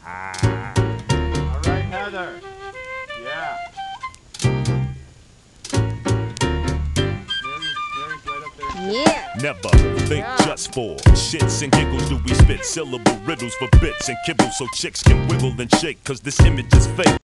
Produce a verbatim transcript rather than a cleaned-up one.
All right, Heather. Yeah. Yeah. Never think Yeah. just for shits and giggles do we spit syllable riddles for bits and kibbles so chicks can wiggle and shake, cause this image is fake.